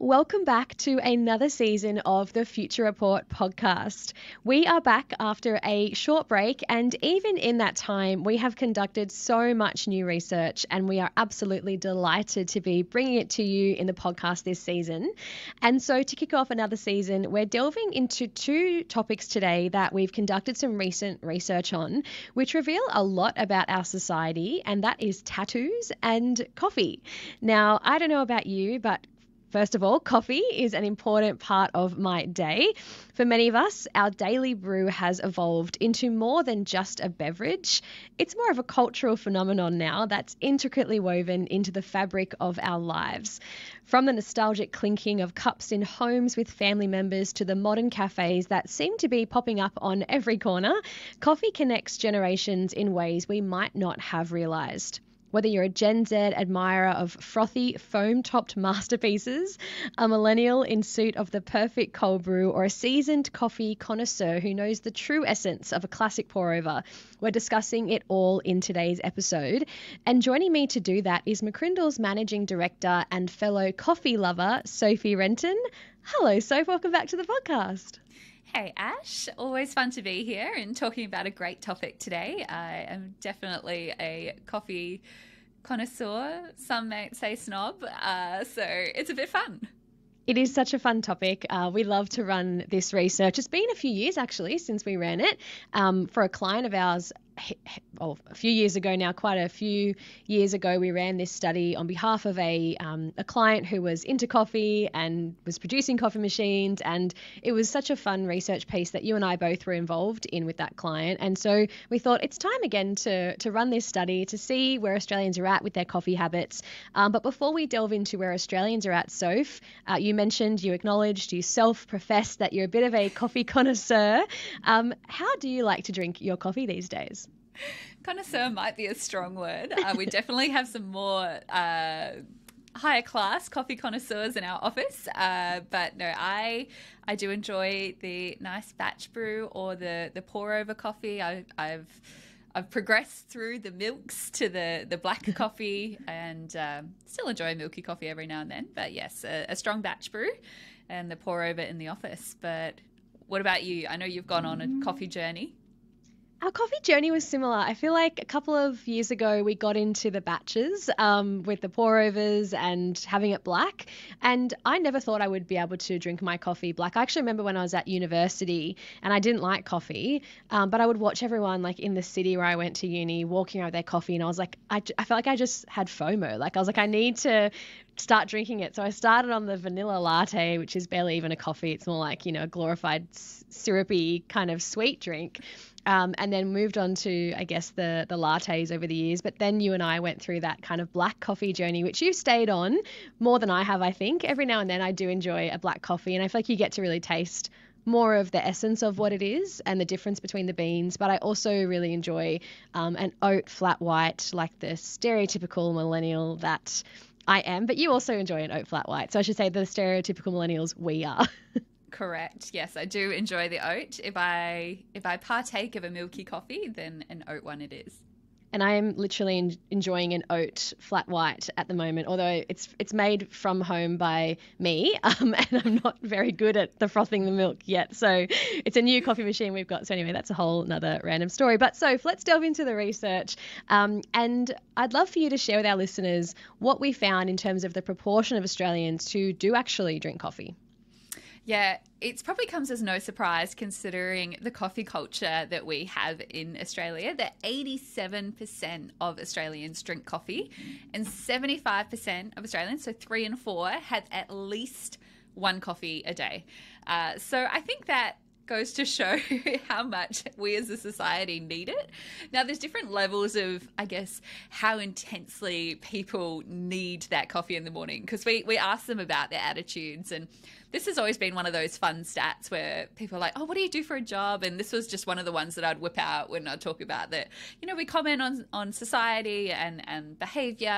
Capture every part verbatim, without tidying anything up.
Welcome back to another season of the Future Report podcast. We are back after a short break, and even in that time, we have conducted so much new research, and we are absolutely delighted to be bringing it to you in the podcast this season. And so to kick off another season, we're delving into two topics today that we've conducted some recent research on, which reveal a lot about our society, and that is tattoos and coffee. Now, I don't know about you, but first of all, coffee is an important part of my day. For many of us, our daily brew has evolved into more than just a beverage. It's more of a cultural phenomenon now that's intricately woven into the fabric of our lives. From the nostalgic clinking of cups in homes with family members to the modern cafes that seem to be popping up on every corner, coffee connects generations in ways we might not have realised. Whether you're a Gen Z admirer of frothy, foam-topped masterpieces, a millennial in suit of the perfect cold brew, or a seasoned coffee connoisseur who knows the true essence of a classic pour-over, we're discussing it all in today's episode. And joining me to do that is McCrindle's managing director and fellow coffee lover, Sophie Renton. Hello, Soph. Welcome back to the podcast. Hey Ash, always fun to be here and talking about a great topic today. I am definitely a coffee connoisseur, some might say snob, uh, so it's a bit fun. It is such a fun topic. Uh, we love to run this research. It's been a few years actually since we ran it um, for a client of ours. Well, a few years ago now, quite a few years ago, we ran this study on behalf of a um, a client who was into coffee and was producing coffee machines, and it was such a fun research piece that you and I both were involved in with that client. And so we thought it's time again to to run this study to see where Australians are at with their coffee habits. Um, but before we delve into where Australians are at, Soph, uh, you mentioned, you acknowledged, you self-professed that you're a bit of a coffee connoisseur. Um, how do you like to drink your coffee these days? Connoisseur might be a strong word. Uh, we definitely have some more uh, higher class coffee connoisseurs in our office. Uh, but no, I I do enjoy the nice batch brew or the, the pour over coffee. I, I've I've progressed through the milks to the, the black coffee, and um, still enjoy milky coffee every now and then. But yes, a, a strong batch brew and the pour over in the office. But what about you? I know you've gone on a coffee journey. Our coffee journey was similar. I feel like a couple of years ago we got into the batches um, with the pour-overs and having it black, and I never thought I would be able to drink my coffee black. I actually remember when I was at university and I didn't like coffee, um, but I would watch everyone like in the city where I went to uni walking around with their coffee, and I was like, I, I felt like I just had FOMO. Like I was like, I need to start drinking it. So I started on the vanilla latte, which is barely even a coffee. It's more like, you know, a glorified syrupy kind of sweet drink. Um, and then moved on to, I guess, the the lattes over the years. But then you and I went through that kind of black coffee journey, which you've stayed on more than I have, I think. Every now and then I do enjoy a black coffee, and I feel like you get to really taste more of the essence of what it is and the difference between the beans. But I also really enjoy um, an oat flat white, like the stereotypical millennial that I am. But you also enjoy an oat flat white. So I should say the stereotypical millennials we are. Correct. Yes, I do enjoy the oat. If I if I partake of a milky coffee, then an oat one it is. And I am literally en- enjoying an oat flat white at the moment, although it's it's made from home by me, um, and I'm not very good at the frothing the milk yet. So it's a new coffee machine we've got. So anyway, that's a whole another random story. But so let's delve into the research. Um, and I'd love for you to share with our listeners what we found in terms of the proportion of Australians who do actually drink coffee. Yeah, it probably comes as no surprise considering the coffee culture that we have in Australia, that eighty-seven percent of Australians drink coffee and seventy-five percent of Australians, so three in four, have at least one coffee a day. Uh, so I think that goes to show how much we as a society need it. Now, there's different levels of, I guess, how intensely people need that coffee in the morning, because we, we ask them about their attitudes, and this has always been one of those fun stats where people are like, oh, what do you do for a job? And this was just one of the ones that I'd whip out when I talk about that. You know, we comment on, on society and, and behaviour.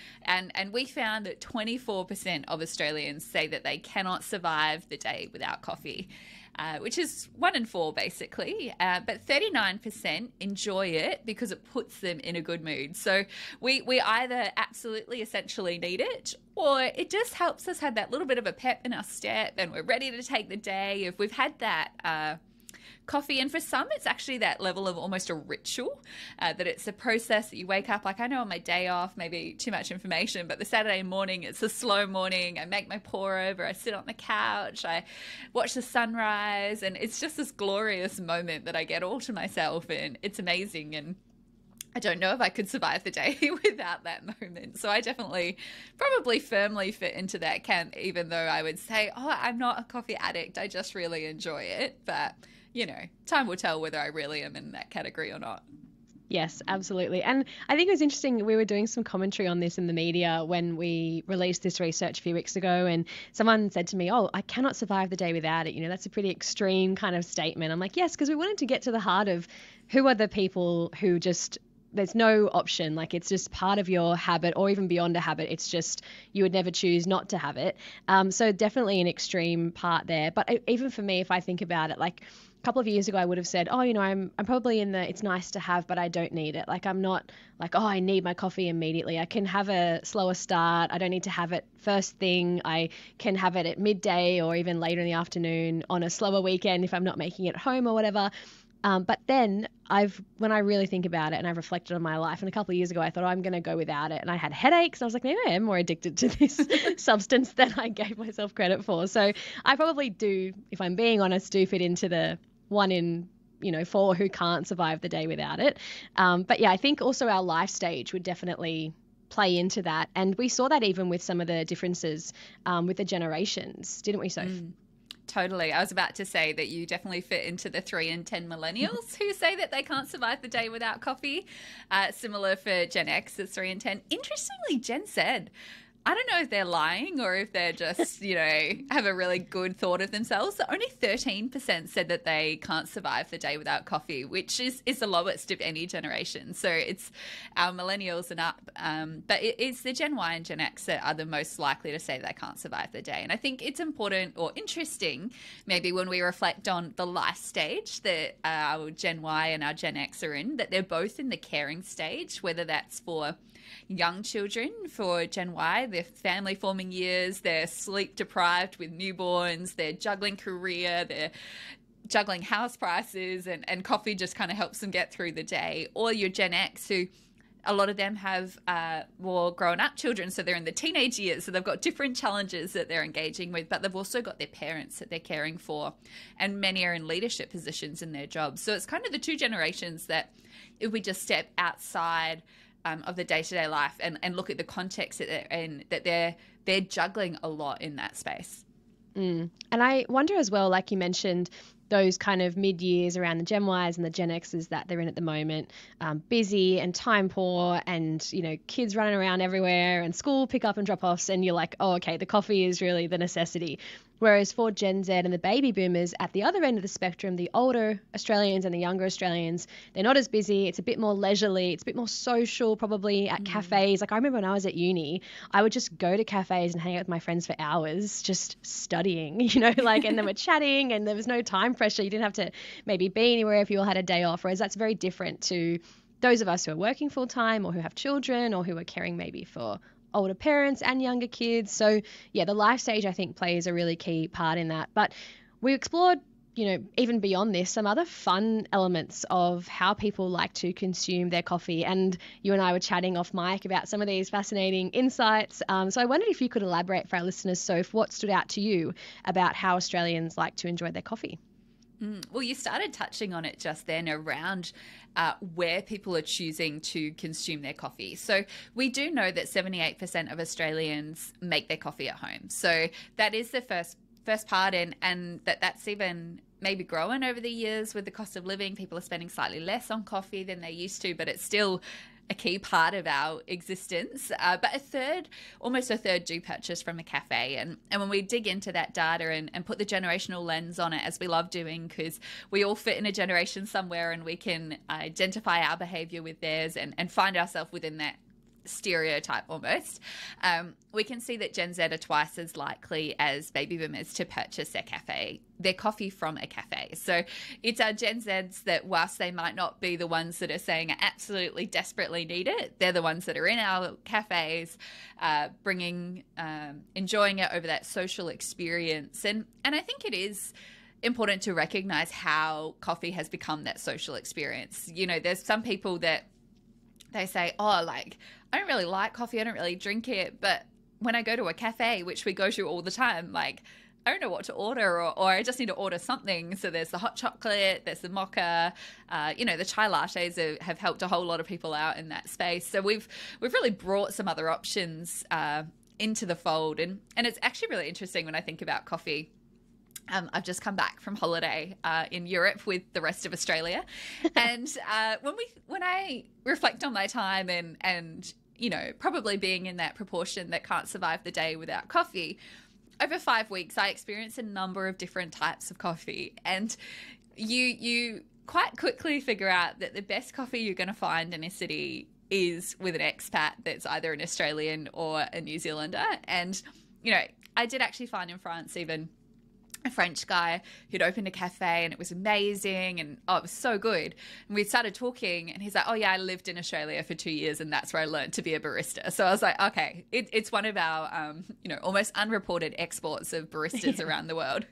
And, and we found that twenty-four percent of Australians say that they cannot survive the day without coffee. Uh, which is one in four basically, uh, but thirty-nine percent enjoy it because it puts them in a good mood. So we, we either absolutely essentially need it, or it just helps us have that little bit of a pep in our step and we're ready to take the day. If we've had that uh, coffee, and for some it's actually that level of almost a ritual, uh, that it's a process that you wake up, like I know on my day off, maybe too much information, but the Saturday morning, it's a slow morning. I make my pour over, I sit on the couch, I watch the sunrise, and it's just this glorious moment that I get all to myself, and it's amazing. And I don't know if I could survive the day without that moment. So I definitely probably firmly fit into that camp, even though I would say, oh, I'm not a coffee addict, I just really enjoy it. But you know, time will tell whether I really am in that category or not. Yes, absolutely. And I think it was interesting. We were doing some commentary on this in the media when we released this research a few weeks ago, and someone said to me, oh, I cannot survive the day without it. You know, that's a pretty extreme kind of statement. I'm like, yes, because we wanted to get to the heart of who are the people who just, there's no option. Like it's just part of your habit, or even beyond a habit. It's just you would never choose not to have it. Um, so definitely an extreme part there. But even for me, if I think about it, like a couple of years ago, I would have said, oh, you know, I'm I'm probably in the it's nice to have, but I don't need it. Like I'm not like, oh, I need my coffee immediately. I can have a slower start. I don't need to have it first thing. I can have it at midday or even later in the afternoon on a slower weekend if I'm not making it at home or whatever. Um, but then I've, when I really think about it and I've reflected on my life, and a couple of years ago I thought, oh, I'm going to go without it. And I had headaches. And I was like, maybe I am more addicted to this substance than I gave myself credit for. So I probably do, if I'm being honest, do fit into the one in, you know, four who can't survive the day without it. Um, but yeah, I think also our life stage would definitely play into that. And we saw that even with some of the differences um, with the generations, didn't we, Soph? Mm. Totally. I was about to say that you definitely fit into the three and ten millennials who say that they can't survive the day without coffee. Uh, similar for Gen X, it's three and ten. Interestingly, Gen Z, I don't know if they're lying or if they're just, you know, have a really good thought of themselves. So only thirteen percent said that they can't survive the day without coffee, which is, is the lowest of any generation. So it's our millennials and up. Um, but it, it's the Gen Y and Gen X that are the most likely to say they can't survive the day. And I think it's important or interesting, maybe when we reflect on the life stage that our Gen Y and our Gen X are in, that they're both in the caring stage, whether that's for young children, for Gen Y, their family forming years, they're sleep deprived with newborns, they're juggling career, they're juggling house prices, and, and coffee just kind of helps them get through the day. Or your Gen X, who a lot of them have uh, more grown up children, so they're in the teenage years, so they've got different challenges that they're engaging with, but they've also got their parents that they're caring for, and many are in leadership positions in their jobs. So it's kind of the two generations that if we just step outside Um, of the day-to-day life and, and look at the context that they're in, that they're they're juggling a lot in that space. Mm. And I wonder as well, like you mentioned, those kind of mid-years around the Gen Ys and the Gen Xs that they're in at the moment, um, busy and time poor, and, you know, kids running around everywhere and school pick up and drop offs, and you're like, oh, okay, the coffee is really the necessity. Whereas for Gen Z and the baby boomers at the other end of the spectrum, the older Australians and the younger Australians, they're not as busy. It's a bit more leisurely. It's a bit more social, probably at mm. cafes. Like I remember when I was at uni, I would just go to cafes and hang out with my friends for hours, just studying, you know, like, and then we're chatting and there was no time pressure. You didn't have to maybe be anywhere if you all had a day off. Whereas that's very different to those of us who are working full time or who have children or who are caring maybe for older parents and younger kids. So yeah, the life stage I think plays a really key part in that. But we explored, you know, even beyond this, some other fun elements of how people like to consume their coffee. And you and I were chatting off mic about some of these fascinating insights. Um, so I wondered if you could elaborate for our listeners, Soph, what stood out to you about how Australians like to enjoy their coffee? Mm, well, you started touching on it just then around uh, where people are choosing to consume their coffee. So we do know that seventy-eight percent of Australians make their coffee at home. So that is the first first part, and, and that that's even maybe growing over the years with the cost of living. People are spending slightly less on coffee than they used to, but it's still a key part of our existence. Uh, but a third, almost a third do purchase from a cafe. And, and when we dig into that data and, and put the generational lens on it, as we love doing, because we all fit in a generation somewhere and we can identify our behavior with theirs and, and find ourselves within that stereotype almost, um, we can see that Gen Z are twice as likely as baby boomers to purchase their cafe, their coffee from a cafe. So it's our Gen Zs that, whilst they might not be the ones that are saying I absolutely desperately need it, they're the ones that are in our cafes, uh, bringing, um, enjoying it over that social experience. And, and I think it is important to recognize how coffee has become that social experience. You know, there's some people that they say, oh, like, I don't really like coffee, I don't really drink it, but when I go to a cafe, which we go to all the time, like, I don't know what to order, or, or I just need to order something. So there's the hot chocolate, there's the mocha, uh, you know, the chai lattes are, have helped a whole lot of people out in that space. So we've we've really brought some other options uh, into the fold. And, and it's actually really interesting when I think about coffee. Um, I've just come back from holiday uh, in Europe with the rest of Australia. And uh, when we when I reflect on my time and, and, you know, probably being in that proportion that can't survive the day without coffee, over five weeks, I experienced a number of different types of coffee. And you you quite quickly figure out that the best coffee you're going to find in a city is with an expat that's either an Australian or a New Zealander. And, you know, I did actually find in France even a French guy who'd opened a cafe, and it was amazing, and oh, it was so good. And we started talking, and he's like, oh yeah, I lived in Australia for two years and that's where I learned to be a barista. So I was like, okay, it, it's one of our, um, you know, almost unreported exports of baristas yeah. around the world.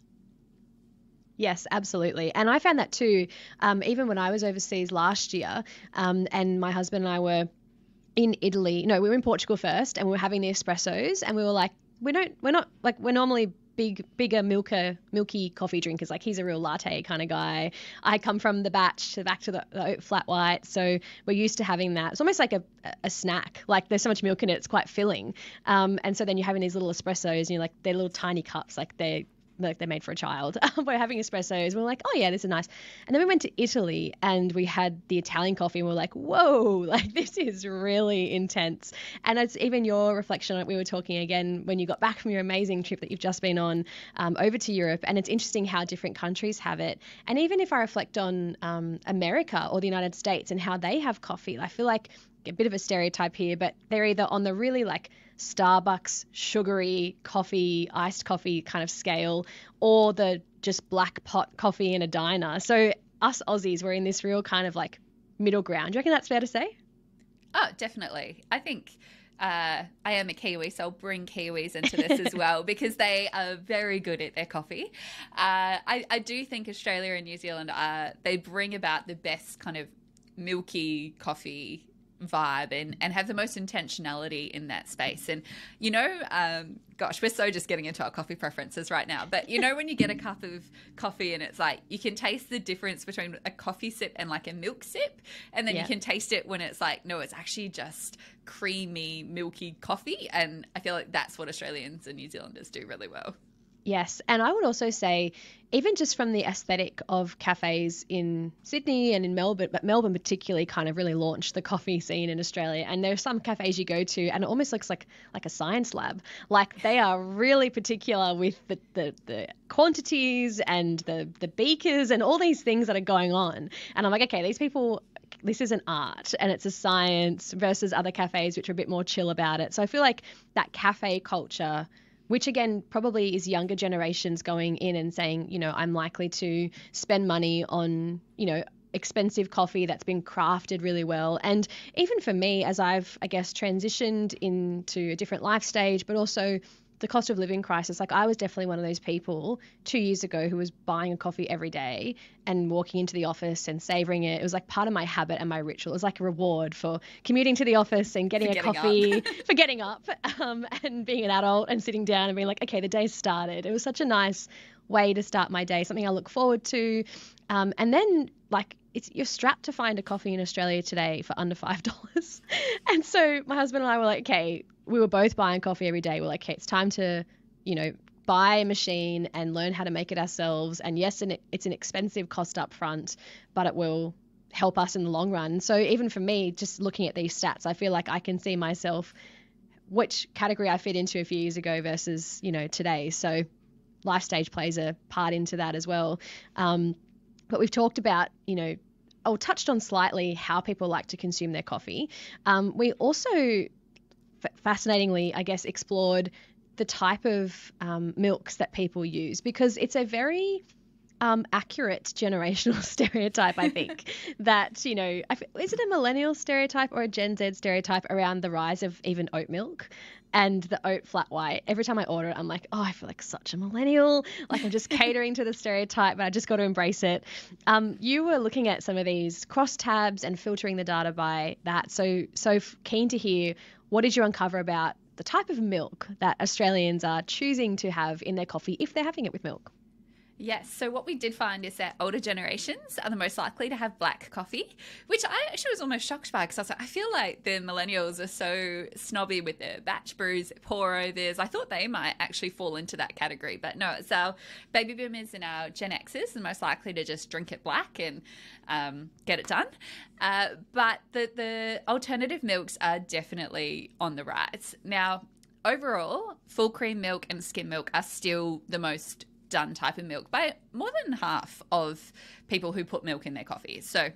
Yes, absolutely. And I found that too, um, even when I was overseas last year, um, and my husband and I were in Italy, no, we were in Portugal first, and we were having the espressos, and we were like, we don't, we're not, like, we're normally big, bigger, milker, milky coffee drinkers. Like, he's a real latte kind of guy. I come from the batch to back to the, the flat white. So we're used to having that. It's almost like a, a snack. Like, there's so much milk in it, it's quite filling. Um, and so then you're having these little espressos, and you're like, they're little tiny cups, like they're, like they're made for a child. We're having espressos. We're like, oh yeah, this is nice. And then we went to Italy and we had the Italian coffee, and we're like, whoa, like this is really intense. And it's even your reflection on it. We were talking again when you got back from your amazing trip that you've just been on um, over to Europe. And it's interesting how different countries have it. And even if I reflect on um, America or the United States and how they have coffee, I feel like a bit of a stereotype here, but they're either on the really like Starbucks sugary coffee, iced coffee kind of scale, or the just black pot coffee in a diner. So us Aussies, we're in this real kind of like middle ground. Do you reckon that's fair to say? Oh, definitely. I think uh, I am a Kiwi, so I'll bring Kiwis into this as well, because they are very good at their coffee. Uh, I, I do think Australia and New Zealand, are, they bring about the best kind of milky coffee vibe and, and have the most intentionality in that space. And, you know, um, gosh, we're so just getting into our coffee preferences right now. But, you know, when you get a cup of coffee and it's like you can taste the difference between a coffee sip and like a milk sip. And then yeah. you can taste it when it's like, no, it's actually just creamy, milky coffee. And I feel like that's what Australians and New Zealanders do really well. Yes. And I would also say, even just from the aesthetic of cafes in Sydney and in Melbourne, but Melbourne particularly kind of really launched the coffee scene in Australia. And there are some cafes you go to and it almost looks like like a science lab. Like, they are really particular with the, the, the quantities and the, the beakers and all these things that are going on. And I'm like, okay, these people, this is an art and it's a science, versus other cafes which are a bit more chill about it. So I feel like that cafe culture, which again probably is younger generations going in and saying, you know, I'm likely to spend money on, you know, expensive coffee that's been crafted really well. And even for me, as I've, I guess, transitioned into a different life stage, but also the cost of living crisis, like I was definitely one of those people two years ago who was buying a coffee every day and walking into the office and savoring it. It was like part of my habit and my ritual. It was like a reward for commuting to the office and getting, getting a coffee, for getting up um, and being an adult and sitting down and being like, okay, the day's started. It was such a nice way to start my day, something I look forward to. Um, and then like, it's, you're strapped to find a coffee in Australia today for under five dollars. And so my husband and I were like, okay, we were both buying coffee every day. We're like, okay, it's time to, you know, buy a machine and learn how to make it ourselves. And yes, and it's an expensive cost up front, but it will help us in the long run. So even for me, just looking at these stats, I feel like I can see myself, which category I fit into a few years ago versus, you know, today. So life stage plays a part into that as well. Um, but we've talked about, you know, or touched on slightly how people like to consume their coffee. Um, we also, f- fascinatingly, I guess, explored the type of um, milks that people use, because it's a very um, accurate generational stereotype, I think, that, you know, I f- is it a millennial stereotype or a Gen Z stereotype around the rise of even oat milk? And the oat flat white, every time I order it, I'm like, oh, I feel like such a millennial. Like I'm just catering to the stereotype, but I just got to embrace it. Um, you were looking at some of these crosstabs and filtering the data by that. So, so keen to hear, what did you uncover about the type of milk that Australians are choosing to have in their coffee if they're having it with milk? Yes, so what we did find is that older generations are the most likely to have black coffee, which I actually was almost shocked by, because I was like, I feel like the millennials are so snobby with their batch brews, their pour-overs. I thought they might actually fall into that category, but no, it's our baby boomers and our Gen Xers the most likely to just drink it black and um, get it done. Uh, but the, the alternative milks are definitely on the rise. Now, overall, full cream milk and skim milk are still the most done type of milk by more than half of people who put milk in their coffee. So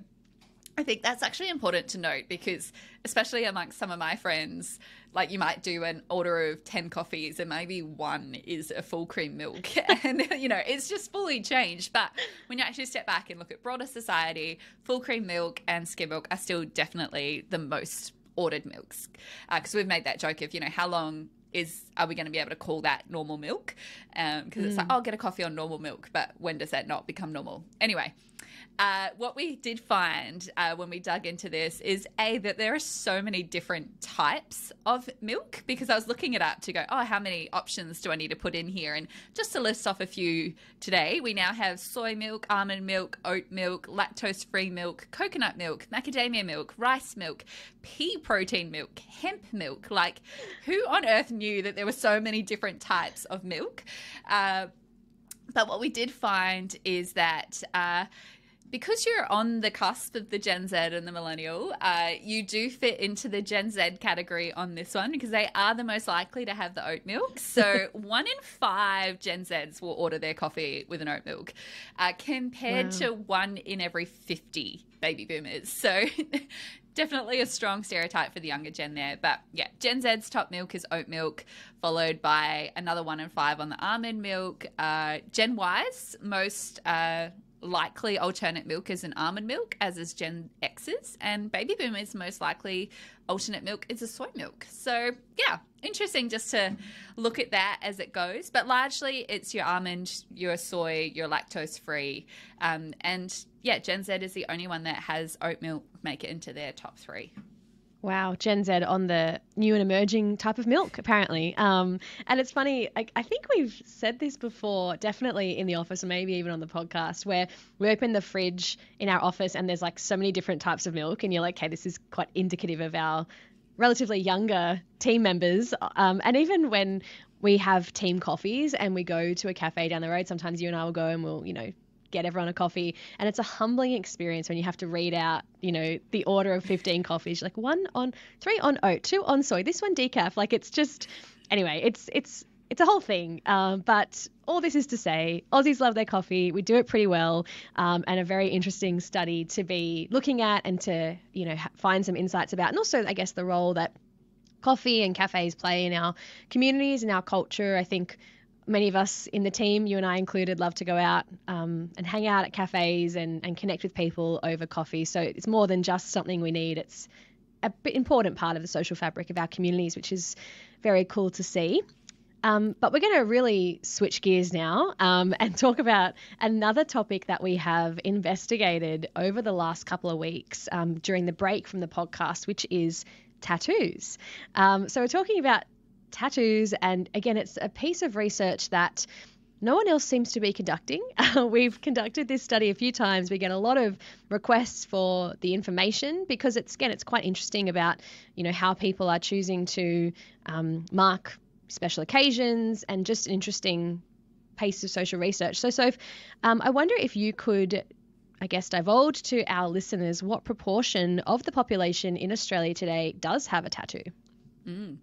I think that's actually important to note, because especially amongst some of my friends, like you might do an order of ten coffees and maybe one is a full cream milk, and you know, it's just fully changed. But when you actually step back and look at broader society, full cream milk and skim milk are still definitely the most ordered milks, because uh, we've made that joke of, you know, how long is are we going to be able to call that normal milk? Because um, mm. it's like, I'll get a coffee on normal milk, but when does that not become normal? Anyway, uh, what we did find uh, when we dug into this is, A, that there are so many different types of milk, because I was looking it up to go, oh, how many options do I need to put in here? And just to list off a few today, we now have soy milk, almond milk, oat milk, lactose-free milk, coconut milk, macadamia milk, rice milk, pea protein milk, hemp milk. Like, who on earth knew that there were so many different types of milk? Uh, but what we did find is that uh, because you're on the cusp of the Gen Z and the millennial, uh, you do fit into the Gen Z category on this one, because they are the most likely to have the oat milk. So one in five Gen Zs will order their coffee with an oat milk, uh, compared wow. to one in every fifty baby boomers. So definitely a strong stereotype for the younger gen there. But yeah, Gen Z's top milk is oat milk, followed by another one in five on the almond milk. Uh, Gen Y's most uh, likely alternate milk is an almond milk, as is Gen X's, and baby boomers most likely alternate milk is a soy milk. So yeah, interesting just to look at that as it goes, but largely it's your almond, your soy, your lactose free, um, and yeah, Gen Z is the only one that has oat milk make it into their top three. Wow, Gen Z on the new and emerging type of milk, apparently. Um, and it's funny, I, I think we've said this before, definitely in the office, or maybe even on the podcast, where we open the fridge in our office and there's like so many different types of milk, and you're like, okay, this is quite indicative of our relatively younger team members. Um, and even when we have team coffees and we go to a cafe down the road, sometimes you and I will go and we'll, you know, get everyone a coffee, and it's a humbling experience when you have to read out, you know, the order of fifteen coffees. You're like, one on, three on oat, two on soy, this one decaf. Like, it's just, anyway, it's it's it's a whole thing. Um, but all this is to say, Aussies love their coffee. We do it pretty well, um, and a very interesting study to be looking at and to, you know, ha- find some insights about, and also, I guess, the role that coffee and cafes play in our communities and our culture. I think many of us in the team, you and I included, love to go out um, and hang out at cafes and, and connect with people over coffee. So it's more than just something we need. It's an important part of the social fabric of our communities, which is very cool to see. Um, but we're going to really switch gears now um, and talk about another topic that we have investigated over the last couple of weeks um, during the break from the podcast, which is tattoos. Um, so we're talking about tattoos, and again, it's a piece of research that no one else seems to be conducting. Uh, we've conducted this study a few times. We get a lot of requests for the information, because it's, again, it's quite interesting about, you know, how people are choosing to um, mark special occasions, and just an interesting piece of social research. So, Soph, um, I wonder if you could, I guess, divulge to our listeners what proportion of the population in Australia today does have a tattoo. Mm.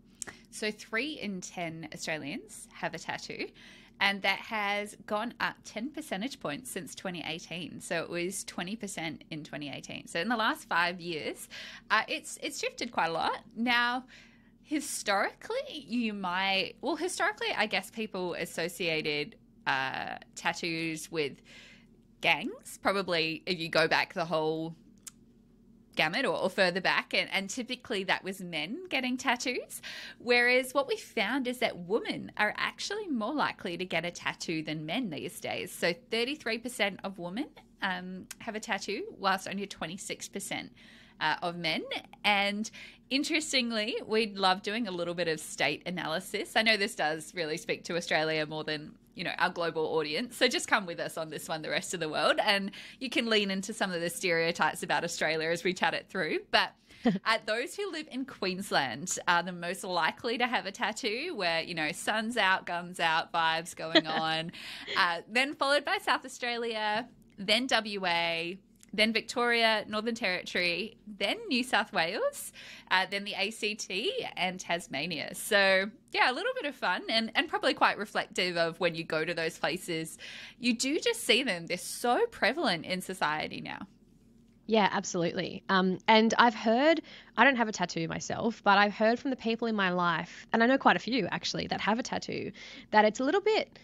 So three in ten Australians have a tattoo. And that has gone up ten percentage points since twenty eighteen. So it was twenty percent in twenty eighteen. So in the last five years, uh, it's it's shifted quite a lot. Now, historically, you might, well, historically, I guess people associated uh, tattoos with gangs. Probably if you go back the whole gamut or, or further back, and, and typically that was men getting tattoos, whereas what we found is that women are actually more likely to get a tattoo than men these days. So thirty-three percent of women um, have a tattoo, whilst only twenty-six percent uh, of men. And interestingly, we'd love doing a little bit of state analysis. I know this does really speak to Australia more than, you know, our global audience. So just come with us on this one, the rest of the world, and you can lean into some of the stereotypes about Australia as we chat it through. But uh, those who live in Queensland are the most likely to have a tattoo where, you know, sun's out, guns out, vibes going on. uh, then followed by South Australia, then W A, then Victoria, Northern Territory, then New South Wales, uh, then the A C T and Tasmania. So, yeah, a little bit of fun and, and probably quite reflective of when you go to those places. You do just see them. They're so prevalent in society now. Yeah, absolutely. Um, and I've heard, I don't have a tattoo myself, but I've heard from the people in my life, and I know quite a few actually that have a tattoo, that it's a little bit...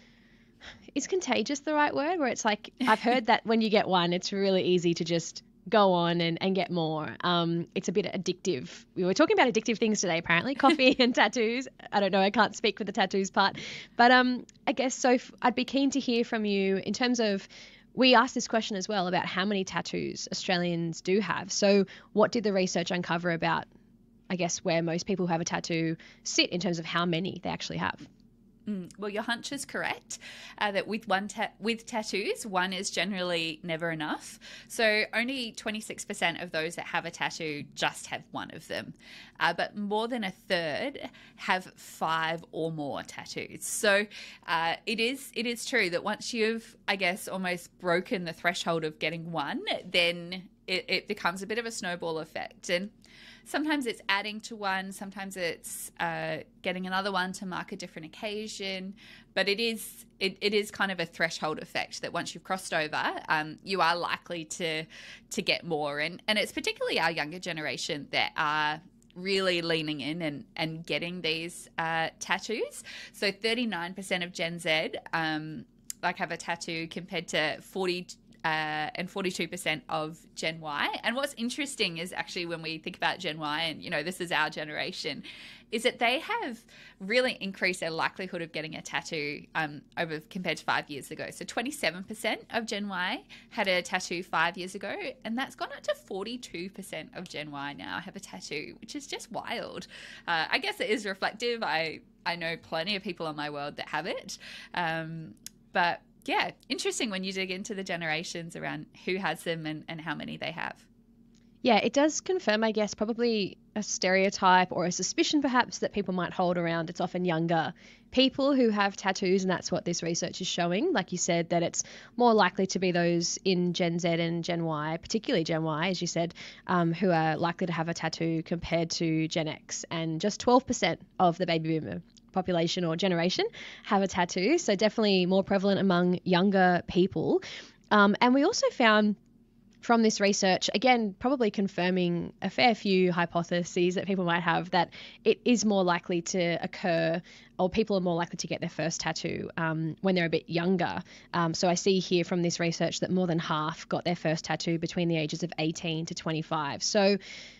Is contagious the right word? Where it's like, I've heard that when you get one, it's really easy to just go on and, and get more. Um, it's a bit addictive. We were talking about addictive things today, apparently, coffee and tattoos. I don't know, I can't speak for the tattoos part. But um, I guess, Soph, I'd be keen to hear from you in terms of, we asked this question as well about how many tattoos Australians do have. So what did the research uncover about, I guess, where most people who have a tattoo sit in terms of how many they actually have? Mm, well, your hunch is correct, uh, that with one ta- with tattoos, one is generally never enough. So only twenty-six percent of those that have a tattoo just have one of them. Uh, but more than a third have five or more tattoos. So uh, it is it is true that once you've, I guess, almost broken the threshold of getting one, then it, it becomes a bit of a snowball effect. And sometimes it's adding to one, sometimes it's uh, getting another one to mark a different occasion, but it is it, it is kind of a threshold effect that once you've crossed over, um, you are likely to to get more. And, and it's particularly our younger generation that are really leaning in and, and getting these uh, tattoos. So thirty-nine percent of Gen Z um, like have a tattoo compared to forty Uh, and forty-two percent of Gen Y. And what's interesting is actually when we think about Gen Y, and, you know, this is our generation, is that they have really increased their likelihood of getting a tattoo um, over compared to five years ago. So twenty-seven percent of Gen Y had a tattoo five years ago, and that's gone up to forty-two percent of Gen Y now have a tattoo, which is just wild. Uh, I guess it is reflective. I, I know plenty of people in my world that have it. Um, but yeah, interesting when you dig into the generations around who has them and, and how many they have. Yeah, it does confirm, I guess, probably a stereotype or a suspicion perhaps that people might hold around. It's often younger people who have tattoos, and that's what this research is showing. Like you said, that it's more likely to be those in Gen Z and Gen Y, particularly Gen Y, as you said, um, who are likely to have a tattoo compared to Gen X. And just twelve percent of the baby boomer population or generation have a tattoo. So definitely more prevalent among younger people. Um, and we also found from this research, again, probably confirming a fair few hypotheses that people might have, that it is more likely to occur, or people are more likely to get their first tattoo um, when they're a bit younger. Um, so I see here from this research that more than half got their first tattoo between the ages of eighteen to twenty-five. So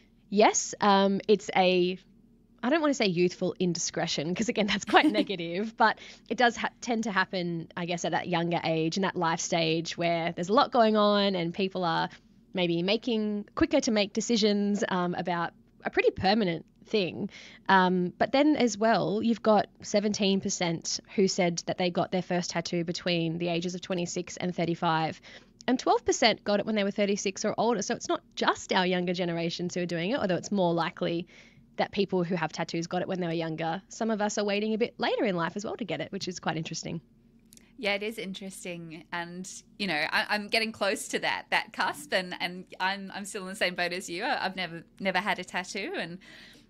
yes, um, it's a I don't want to say youthful indiscretion, because again, that's quite negative, but it does ha- tend to happen, I guess, at that younger age and that life stage where there's a lot going on and people are maybe making quicker to make decisions um, about a pretty permanent thing. Um, but then as well, you've got seventeen percent who said that they got their first tattoo between the ages of twenty-six and thirty-five. And twelve percent got it when they were thirty-six or older. So it's not just our younger generations who are doing it, although it's more likely that people who have tattoos got it when they were younger. Some of us are waiting a bit later in life as well to get it, which is quite interesting. Yeah, it is interesting. And, you know, I, I'm getting close to that, that cusp, and, and I'm, I'm still in the same boat as you. I've never, never had a tattoo, and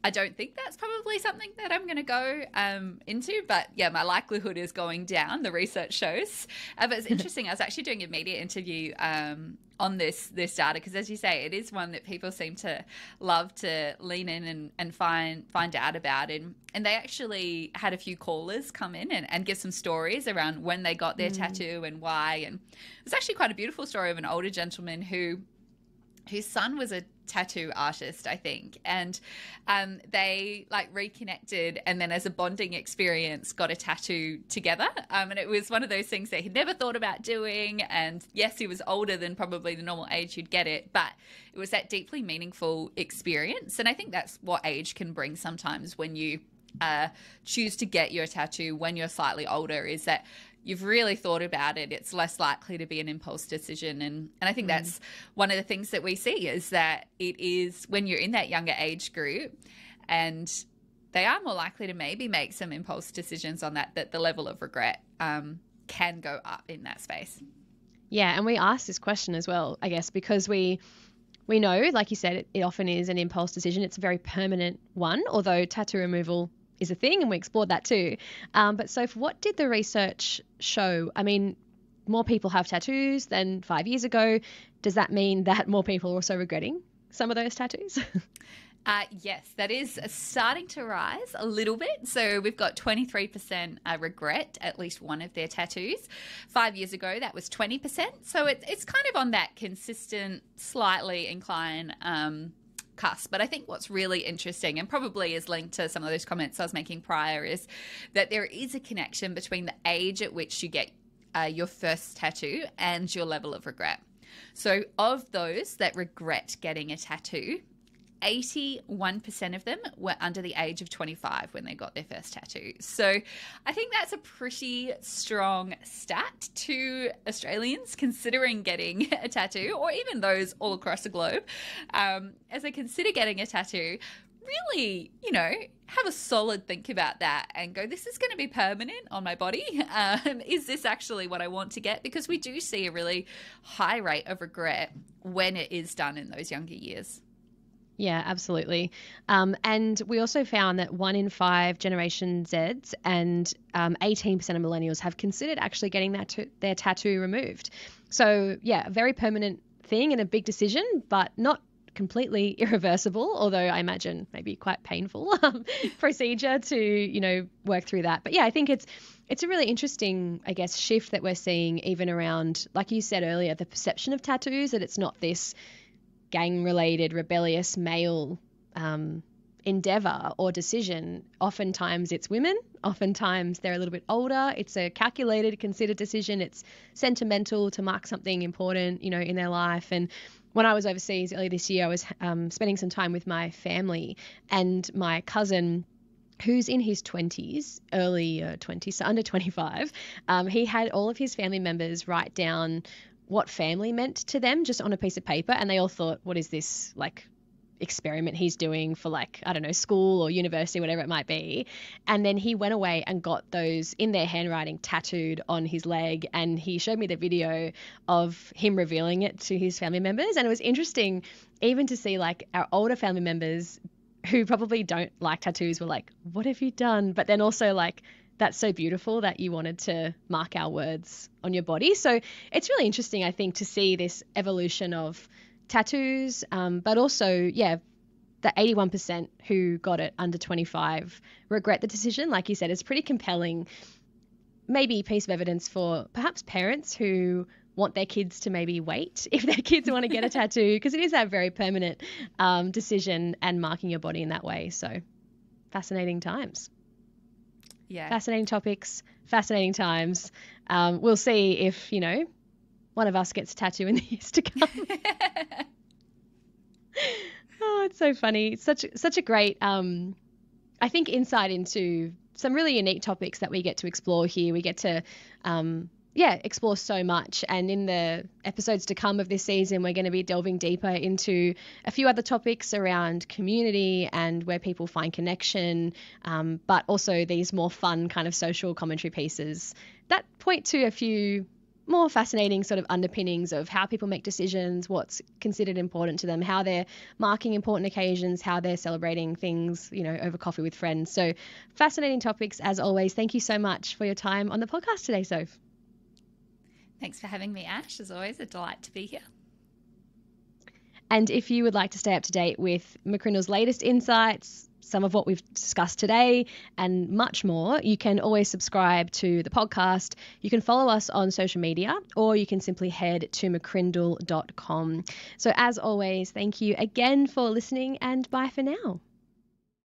I don't think that's probably something that I'm going to go um, into, but yeah, my likelihood is going down, the research shows. Uh, but it's interesting, I was actually doing a media interview um, on this this data, because as you say, it is one that people seem to love to lean in and, and find find out about. And, and they actually had a few callers come in and, and give some stories around when they got their mm. tattoo and why. And it was actually quite a beautiful story of an older gentleman who whose son was a tattoo artist, I think. And um, they like reconnected and then as a bonding experience got a tattoo together. Um, and it was one of those things that he'd never thought about doing. And yes, he was older than probably the normal age you'd get it, but it was that deeply meaningful experience. And I think that's what age can bring sometimes when you uh, choose to get your tattoo when you're slightly older, is that you've really thought about it. It's less likely to be an impulse decision. And, and I think mm. that's one of the things that we see, is that it is when you're in that younger age group and they are more likely to maybe make some impulse decisions on that, that the level of regret um, can go up in that space. Yeah, and we asked this question as well, I guess, because we we know, like you said, it, it often is an impulse decision. It's a very permanent one, although tattoo removal is a thing, and we explored that too. Um, but Soph, what did the research show? I mean, more people have tattoos than five years ago. Does that mean that more people are also regretting some of those tattoos? Uh, yes, that is starting to rise a little bit. So we've got twenty-three percent uh, regret at least one of their tattoos. Five years ago, that was twenty percent. So it, it's kind of on that consistent, slightly incline um cusp. But I think what's really interesting, and probably is linked to some of those comments I was making prior, is that there is a connection between the age at which you get uh, your first tattoo and your level of regret. So of those that regret getting a tattoo, eighty-one percent of them were under the age of twenty-five when they got their first tattoo. So I think that's a pretty strong stat to Australians considering getting a tattoo, or even those all across the globe. Um, as they consider getting a tattoo, really, you know, have a solid think about that and go, this is going to be permanent on my body. Um, is this actually what I want to get? Because we do see a really high rate of regret when it is done in those younger years. Yeah, absolutely. Um, and we also found that one in five Generation Zs and um, eighteen percent of millennials have considered actually getting that t- their tattoo removed. So, yeah, a very permanent thing and a big decision, but not completely irreversible, although I imagine maybe quite painful um, procedure to, you know, work through that. But yeah, I think it's it's a really interesting, I guess, shift that we're seeing even around, like you said earlier, the perception of tattoos, that it's not this gang-related, rebellious male um, endeavor or decision. Oftentimes it's women. Oftentimes they're a little bit older. It's a calculated, considered decision. It's sentimental to mark something important, you know, in their life. And when I was overseas earlier this year, I was um, spending some time with my family, and my cousin, who's in his twenties, early uh, twenties, so under twenty-five, um, he had all of his family members write down what family meant to them just on a piece of paper, and they all thought, what is this like experiment he's doing for, like, I don't know, school or university, whatever it might be. And then he went away and got those in their handwriting tattooed on his leg, and he showed me the video of him revealing it to his family members. And it was interesting even to see, like, our older family members who probably don't like tattoos were like, what have you done? But then also like, that's so beautiful that you wanted to mark our words on your body. So it's really interesting, I think, to see this evolution of tattoos, um, but also, yeah, the eighty-one percent who got it under twenty-five regret the decision. Like you said, it's pretty compelling, maybe piece of evidence for perhaps parents who want their kids to maybe wait if their kids want to get a tattoo, because it is that very permanent um, decision and marking your body in that way. So fascinating times. Yeah. Fascinating topics, fascinating times. Um, we'll see if, you know, one of us gets a tattoo in the years to come. Oh, it's so funny. It's such, such a great, um, I think, insight into some really unique topics that we get to explore here. We get to, um, yeah, explore so much. And in the episodes to come of this season, we're going to be delving deeper into a few other topics around community and where people find connection, um, but also these more fun kind of social commentary pieces that point to a few more fascinating sort of underpinnings of how people make decisions, what's considered important to them, how they're marking important occasions, how they're celebrating things, you know, over coffee with friends. So fascinating topics as always. Thank you so much for your time on the podcast today, Soph. Thanks for having me, Ash. As always, a delight to be here. And if you would like to stay up to date with McCrindle's latest insights, some of what we've discussed today and much more, you can always subscribe to the podcast. You can follow us on social media, or you can simply head to mccrindle dot com. So as always, thank you again for listening, and bye for now.